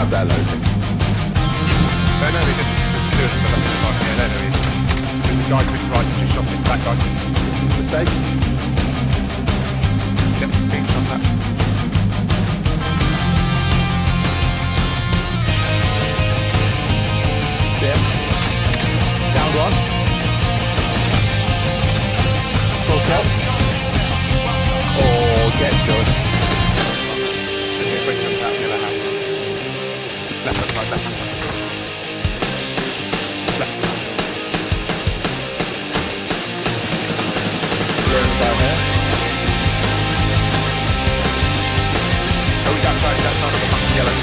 have that loading. No, no, he didn't. He was doing it for the left. Yeah, there he is. There's a guy to his right, just shot him. That guy. Mistake. Yep, being shot at. Yeah. Down one. Full kill. Oh, get good. Okay, quick comes out the other house. Left hand side, left hand side. Left hand side. Down here. Oh, he's outside of the fucking yellow.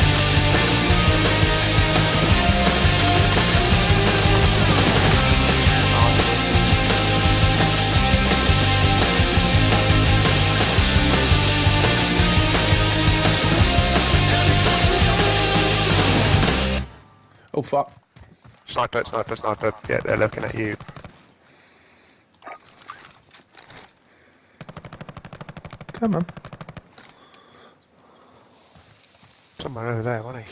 Oh fuck. Sniper, sniper, sniper. Yeah, they're looking at you. Come on. Somewhere over there, wasn't he?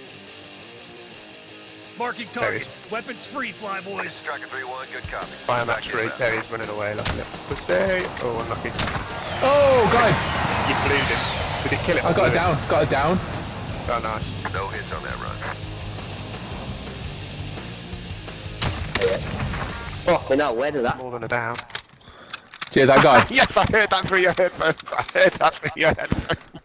Marking There he targets. Weapons free, fly boys. Striker 3-1, good copy. Fire that street. There he is running away. Look at it. Pussy. Oh, unlucky. Oh, guy. You blew him. Did it kill him? I got it down. Got it down. Oh, nice. No hits on that run. Fucking hell, where did that? More than a down. Cheers, that guy. Yes, I heard that through your headphones. I heard that through your headphones.